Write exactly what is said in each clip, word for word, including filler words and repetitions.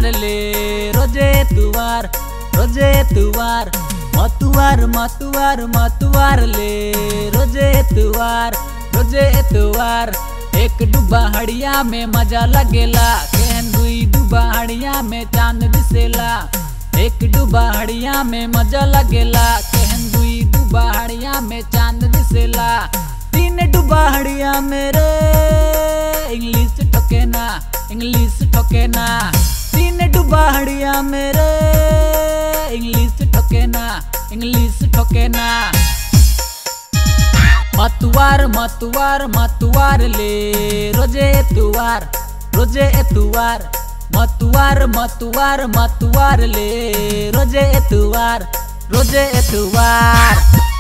ले रोजे एतवार रोजे एतवार मतवार मतवार मतवार ले रोजे एतवार रोजे एतवार। एक डूबा हड़िया में मजा लगेला कहन दुई डूबा हड़िया में चांद दिसेला। एक डूबा हड़िया में मजा लगेला कहन दुई डूबा हड़िया में चांद दिसेला। तीन डूबा हड़िया मेरे इंग्लिश ठोके ना इंग्लिश ठोके ना। तीन डूबा हड़िया मेरे इंग्लिश ठोके ना इंग्लिश ठोके ना। मतवार मतवार मतवार ले रोजे एतवार रोजे एतवार मतवार मतवार मतवार ले रोजे एतवार रोजे एतवार।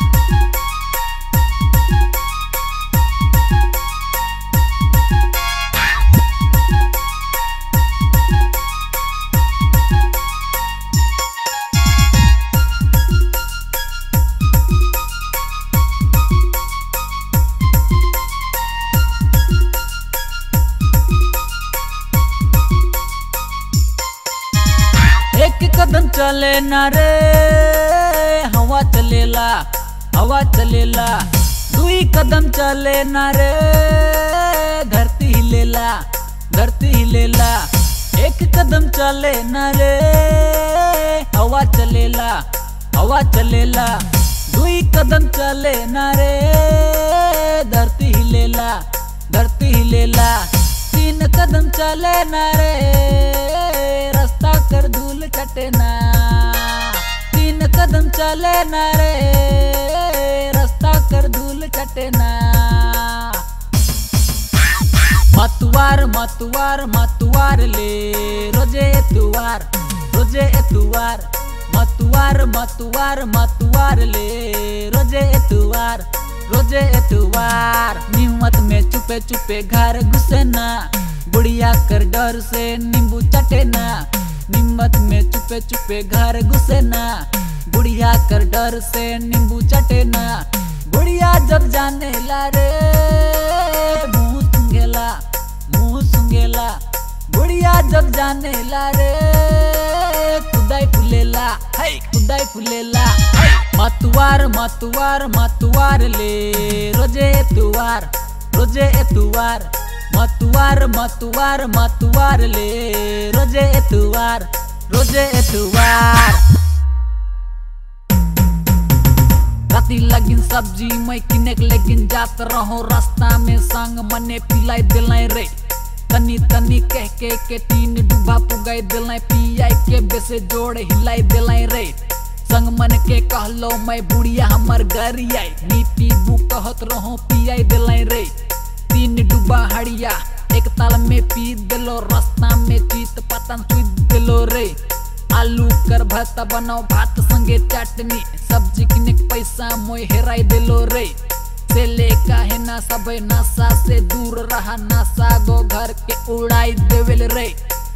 एक कदम चले ना रे हवा चलेला हवा चलेला। दुई कदम चले ना रे धरती हिलेला धरती हिलेला। एक कदम चले ना रे हवा चलेला हवा चलेला। दुई कदम चले ना रे धरती हिलेला धरती हिलेला। तीन कदम चले ना रे रास्ता कर धूल कटे ना। तीन कदम चले ना रे रास्ता कर धूल कटे ना। मतवार मतवार मतवार ले रोजे एतवार रोजे एतवार मतवार मतवार मतवार ले रोजे एतवार रोजे एतवार। निमत में चुपे चुपे घर घुसे ना बुढ़िया कर डर से नींबू चटे ना। निम्मत में चुपे चुपे घर घुसे ना बुढ़िया कर डर से नींबू चटे ना। बुढ़िया जब जाने ला रे मुंह सुंगेला मुंह सुंगेला। बुढ़िया जब जाने ला रे खुदाई फुलेला है खुदाई फुलेला। मतवार मतवार मतवार ले रोजे एतवार रोजे एतवार मतवार मतवार मतवार ले रोजे एतवार रोजे एतवार। राती लगिन सब्जी मैं किने लेकिन जात रहो रास्ता में संग मने पिलाई दिलाई रे। तनी तनी कह के के तीन डूबा पुगाई दिलाई पियाई के बेसे जोड़ हिलाई दिलाई रे। संग मन के कहलो मैं बुढ़िया हमर घर आई नी पीबू कहत रहो पियाई दिलाई रे। तीन डूबा हड़िया एक ताल में पी दिलो रास्ता में चीत पतन सुई दिलो रे। आलू कर भरता बनाओ भात संगे चटनी सब्जी किने पैसा मोय हेराई दिलो रे। से लेका है ना सब नशा से दूर रहा नशा गो घर के उड़ाई देवेल रे।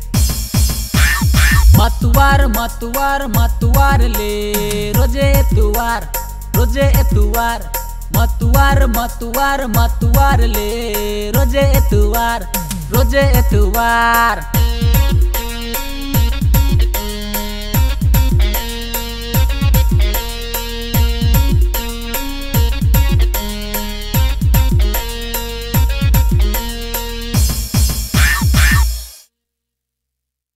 मतवार मतवार मतवार ले रोजे एतवार रोजे एतवार मतवार मतवार मतवार ले रोजे एतवार रोजे एतवार।